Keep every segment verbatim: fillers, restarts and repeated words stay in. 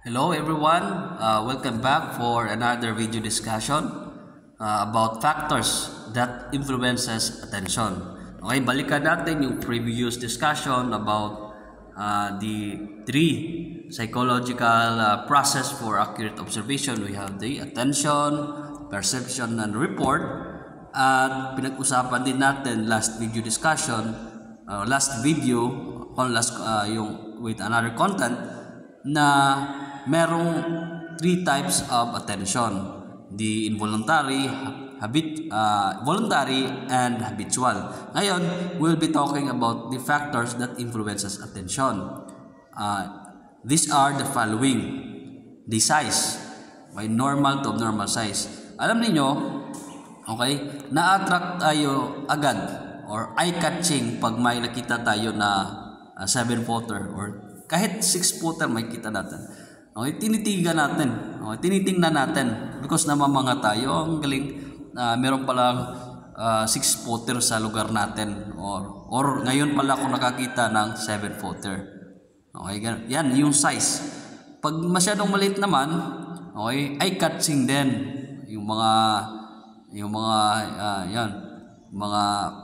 Hello everyone, uh, welcome back for another video discussion uh, about factors that influences attention. Okay, balikan natin yung previous discussion about uh, the three psychological uh, process for accurate observation. We have the attention, perception, and report. At pinag-usapan din natin last video discussion, uh, last video, on last uh, yung with another content na merong three types of attention: the involuntary, habit, uh, voluntary, and habitual. Ngayon, we'll be talking about the factors that influences attention. Uh, these are the following: the size, okay, normal to abnormal size. Alam niyo, okay, na-attract tayo agad or eye-catching pag may nakita tayo na uh, seven-footer or kahit six-footer may kita natin. Okay, tinitigan natin. Okay, tinitingnan natin because namamanga tayo. Ang galing, uh, meron palang uh, six-footer sa lugar natin or or ngayon pala ako nakakita ng seven-footer. Okay, yan yung size. Pag masyadong maliit naman, okay, eye-catching din yung mga yung mga uh, yan, mga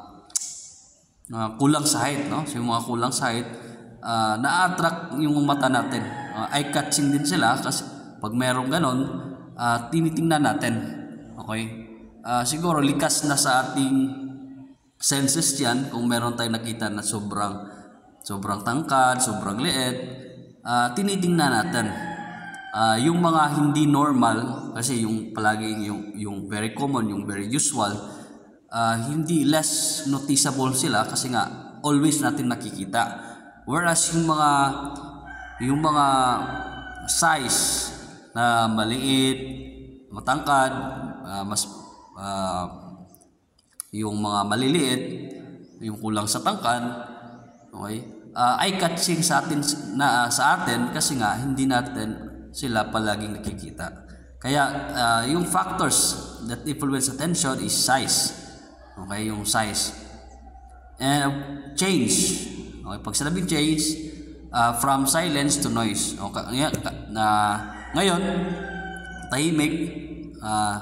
uh, kulang sa height, no? So, yung mga kulang sa height, uh, na-attract yung mata natin. Uh, eye-catching din sila kasi pag merong ganon, uh, tinitingnan natin. Okay? Uh, siguro likas na sa ating senses yan kung meron tayong nakita na sobrang sobrang tangkad, sobrang liit, uh, tinitingnan natin. Uh, yung mga hindi normal, kasi yung palagi yung, yung very common, yung very usual, uh, hindi less noticeable sila kasi nga always natin nakikita. Whereas yung mga yung mga size na maliit, matangkad, uh, mas uh, yung mga maliliit, yung kulang sa tangkad, okay, uh, eye-catching sa atin na sa atin kasi nga hindi natin sila palaging nakikita. Kaya uh, yung factors that influence attention is size. Okay, yung size. And change. Okay, pag sinabing change, uh, from silence to noise. Okay, na ngayon tahimik, uh,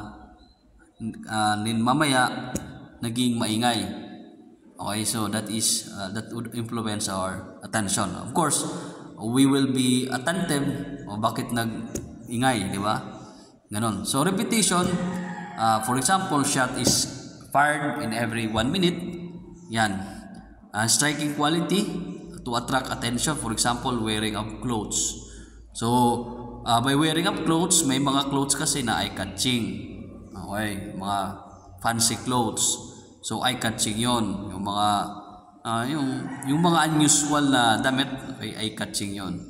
uh, nin mamaya naging maingay. Okay, so that is uh, that would influence our attention. Of course, we will be attentive. O bakit nag-ingay, di ba? Ganon. So repetition, uh, for example, shot is fired in every one minute. Yan. Uh, striking quality to attract attention, for example, wearing of clothes. So uh, by wearing of clothes, may mga clothes kasi na eye-catching. Okay, mga fancy clothes. So eye-catching yon. Yung mga uh, yung yung mga unusual na damit, okay, eye-catching yon.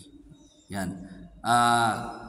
Yan. Uh,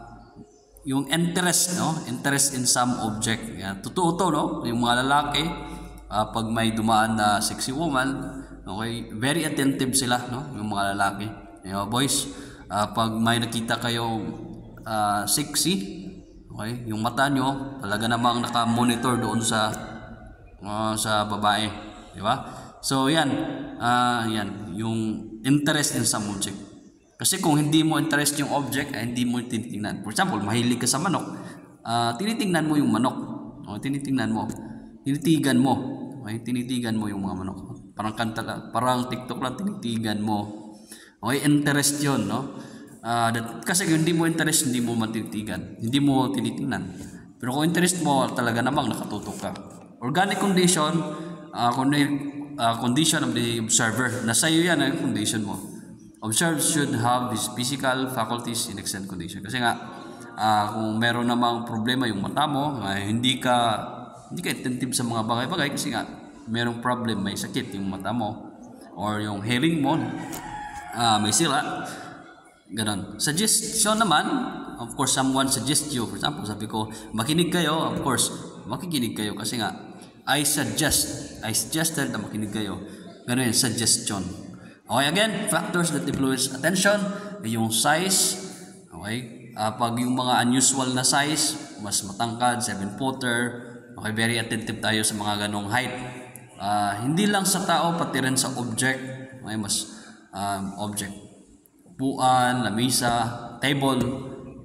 yung interest, no? Interest in some object. Yan. Totoo to, no? Yung mga lalaki, uh, pag may dumaan na sexy woman, okay, very attentive sila, no? Yung mga lalaki. Yung boys, uh, pag may nakita kayo uh, sexy, okay, yung mata nyo talaga namang naka-monitor doon sa uh, sa babae, di ba? So yan, uh, yan, yung interest in some object. Kasi kung hindi mo interest yung object, ay hindi mo tinitingnan. For example, mahilig ka sa manok, uh, tinitingnan mo yung manok. O, tinitingnan mo. Tinitigan mo. Okay? Tinitigan mo yung mga manok. Parang kanta lang, parang TikTok lang, tinitigan mo. Okay, interest yun, no? Uh, that, kasi kung hindi mo interest, hindi mo matitigan. Hindi mo tinitingnan. Pero kung interest mo, talaga namang nakatutok ka. Organic condition, uh, condition of the observer. Nasa iyo yan, ang condition mo. Observer should have his physical faculties in excellent condition. Kasi nga, uh, kung meron namang problema yung mata mo, uh, hindi ka hindi ka attentive sa mga bagay-bagay kasi nga merong problem, may sakit yung mata mo or yung hearing mo, uh, may sira. Ganon. Suggestion naman, of course, someone suggest you. For example, sabi ko, makinig kayo. Of course, makikinig kayo kasi nga, I suggest, I suggested na makinig kayo. Ganon yung suggestion. Okay, again, factors that influence attention, yung size, okay, uh, pag yung mga unusual na size, mas matangkad, seven-footer, okay, very attentive tayo sa mga ganong height. Uh, hindi lang sa tao, pati rin sa object, okay, mas um, object. Upuan, lamisa, table,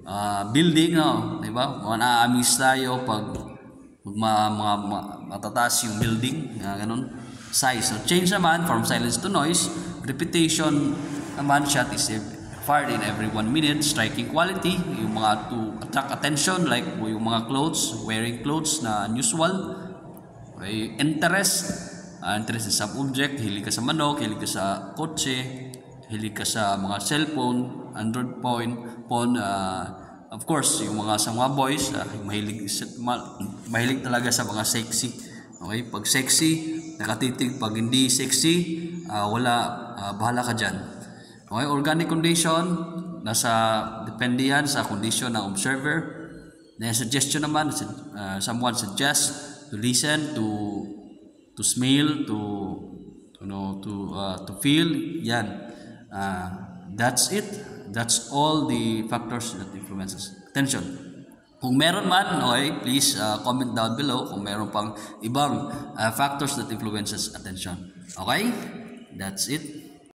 uh, building, no? Diba? Mga na-amaze tayo pag mga, mga, mga matataas yung building, uh, ganun, size. So, change naman from silence to noise. Repetition naman, shot is fired in every one minute. Striking quality, yung mga to attract attention, like yung mga clothes, wearing clothes na unusual. Okay. Interest, uh, interest sa object, hilig ka sa manok, hilig ka sa kotse, hilig ka sa mga cellphone, Android phone, phone uh, of course, yung mga sa mga boys, uh, mahilig, mahilig talaga sa mga sexy. Okay? Pag sexy, nakatitig. Pag hindi sexy, uh, wala, uh, bahala ka dyan. Okay? Organic condition, nasa, depende yan sa condition ng observer. Na suggestion naman, uh, someone suggests to listen, to to smell, to, you know, to, uh, to feel, yan. Uh, that's it. That's all the factors that influences attention. Kung meron man, okay, please uh, comment down below kung meron pang ibang uh, factors that influences attention. Okay? That's it.